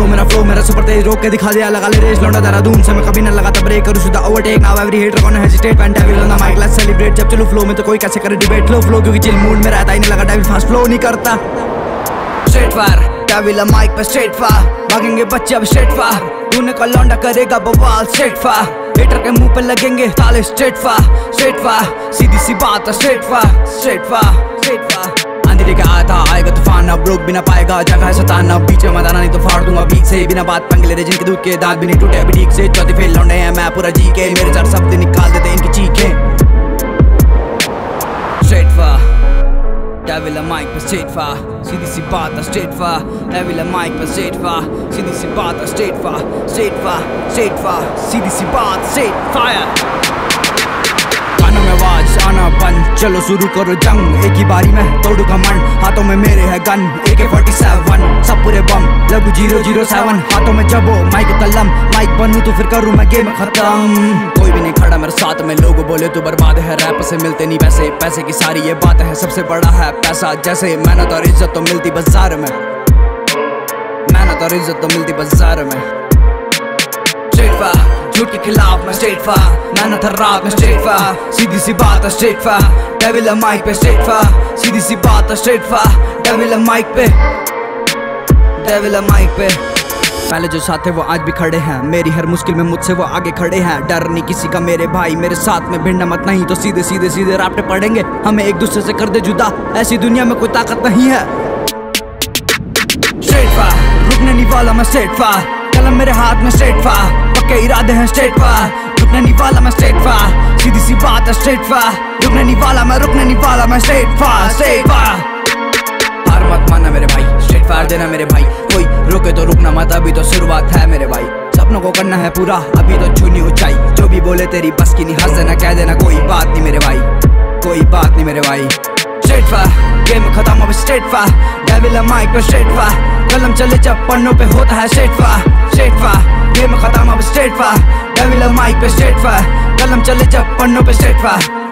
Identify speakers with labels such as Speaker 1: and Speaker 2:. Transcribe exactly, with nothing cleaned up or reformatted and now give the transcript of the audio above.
Speaker 1: flow मेरा flow मेरा super तेज रोक के दिखा दिया लगा ले रेस लौंडा देहरादून से मैं कभी ना लगाता ब्रेक करूँ सीधा overtake now every hitter gonna hesitate when devil on the mic let's celebrate जब चलूं फ्लो में तो कोई कैसे करे डिबेट लो फ्लो क्योंकि चिल मूड में रहता ही नहीं लगा डेविल फास्ट फ्लो नहीं करता स्ट्रेट फायर डेविल माइक पे स्ट्रेट फायर भागेंगे बच्चे अब स्ट्रेट फायर तूने का लौंडा करेगा बवाल स्ट्रेट फायर हेटर के मुंह पे लगेंगे ताले स्ट्रेट फायर स्ट्रेट फायर सीधी सी बात है straight fire straight fire straight fire आंधी लेके आया था आएगा तूफान अब रोक भी ना पाएगा जगह है सतान अब पीछे मत आना नहीं तो फाड़ दूंगा बीच से बिना बात पंगे ले रहे जिनके दूध के दांत भी नहीं टूटे अभी ठीक से चौथी फेल लौंडे हैं मैं पूरा जी के मेरे चार शब्द निकाल देते इनकी चीखें स्ट्रेट फायर डेविल माइक पे स्ट्रेट फायर सीधी सी बात है स्ट्रेट फायर डेविल माइक पे स्ट्रेट फायर सीधी सी बात है straight fire straight fire straight fire सीधी सी बात स्ट्रेट फायर कानों में आवाज आना बंद चलो शुरू करो जंग एक ही बारी में तोड़ू घमंड हाथों में मेरे है गन ए के फोर्टी सेवन सब पूरे बम लगू जीरो जीरो सेवन हाथों में जबो माइक कलम माइक बनूं तो फिर करूं मैं गेम खत्म कोई भी नहीं खड़ा मेरे साथ में लोग बोले तू बर्बाद है रैप से मिलते नहीं पैसे पैसे की सारी ये बात है सबसे बड़ा है पैसा जैसे मेहनत और इज्जत तो मिलती बाजार में मेहनत और इज्जत तो मिलती बाजार में स्ट्रेट फायर झूठ के खिलाफ मैं स्ट्रेट फायर मेहनत हर रात में स्ट्रेट फायर सीधी सी बात है स्ट्रेट फायर डेविल माइक पे स्ट्रेट फायर सीधी सी बात है स्ट्रेट फायर डेविल माइक पे डेविल माइक पे पहले जो साथ थे वो आज भी खड़े हैं मेरी हर मुश्किल में मुझसे वो आगे खड़े हैं डर नहीं किसी का मेरे भाई मेरे साथ में भिड़ना मत नहीं तो सीधे सीधे सीधे रास्ते पड़ेंगे हमें एक दूसरे से कर दे जुदा ऐसी दुनिया में कोई ताकत नहीं है स्ट्रेट फायर रुकने नहीं वाला मैं स्ट्रेट फायर कलम मेरे हाथ में स्ट्रेट फायर पक्के इरादे हैं स्ट्रेट फायर रुकने नहीं वाला मैं स्ट्रेट फायर सीधी सी बात है स्ट्रेट फायर रुकने नहीं वाला मैं रुकने नहीं वाला मैं स्ट्रेट फायर स्ट्रेट फायर हार मत मानना मेरे भाई स्ट्रेट फायर देना मेरे भाई कोई रोके तो रुकना मत अभी तो शुरुआत है मेरे भाई सपनों को करना है पूरा अभी तो छूनी ऊंचाई जो भी बोले तेरी बस की नहीं हंस देना कह देना कोई बात नहीं मेरे भाई कोई बात नहीं मेरे भाई स्ट्रेट फायर गेम खत्म अब स्ट्रेट फायर डेविल माइक पे स्ट्रेट फायर कलम चले जब पन्नों पे होता है straight fire straight fire game खत्म अब स्ट्रेट फायर डेविल माइक पे स्ट्रेट फायर कलम चले जब पन्नों पे स्ट्रेट फायर